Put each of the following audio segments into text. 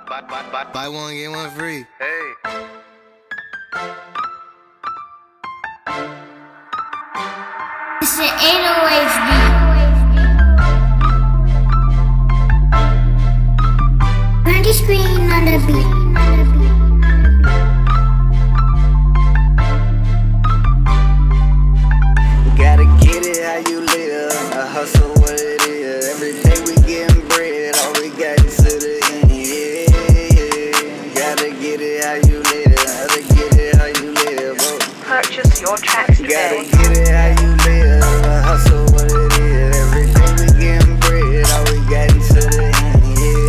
Buy one, get one free. Hey. It's an 808 beat. Run the screen on the beat. Gotta get it how you live, a hustle what it is. Every day we getting bread, all we got is to the end. Yeah. Gotta get it how you live, gotta get it how you live. Oh. Purchase your tracks Gotta today. get it how you live, a hustle what it is. Every day we getting bread, all we got is to the end.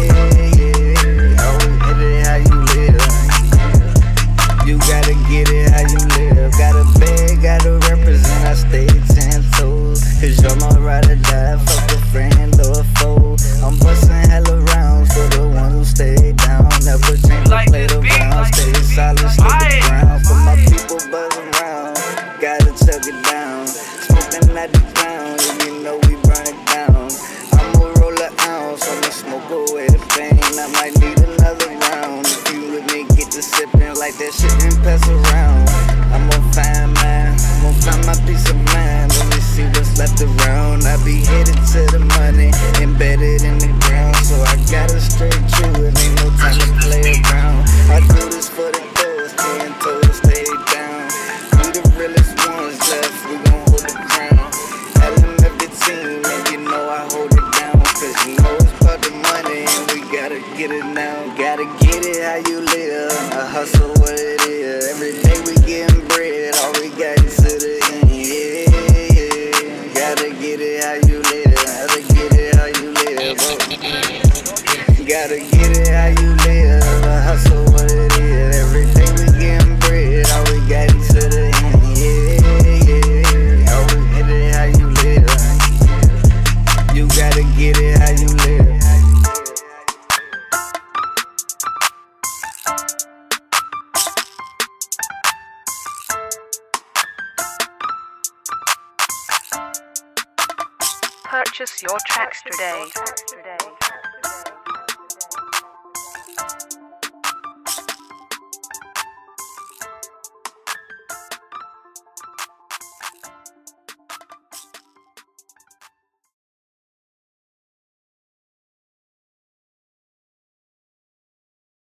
Yeah. Always get it how you live. You gotta get it how you live. Got a bag, gotta represent, I stay 10 toes. Cause you're my ride or die, fuck a friend or a foe. I'm bustin' hella rounds for the ones who stay down. Never change the plate around, stay solid, slow the ground. For my people buzzing round, gotta chug it down. Smoking at the ground, you know we burn it down. I'ma roll an ounce, I'ma smoke away the pain. I might need another round. If you with me, get to sipping like that shit and pass around. I'm gon' find mine, I'm gon' find my peace of mind. Let me see what's left around. I be headed to the money, embedded in the ground. So I gotta straight true, it ain't no time to play around. I do this for the doors, 10 toes, stay down. We the realest ones left, we gon' hold the crown. LMF the team, and you know I hold it down. Cause you know it's about the money, and we gotta get it now. Gotta get it how you live, a hustle what it is. Every day we getting bread, all we got is to the end. Yeah. Gotta get it how you live, gotta get it how you live. Oh. Gotta get it how you live, a hustle what it is. Every day we getting bread, all we got is to the end. Yeah. Always get it how you live. You gotta get it how you live. Purchase your tracks today.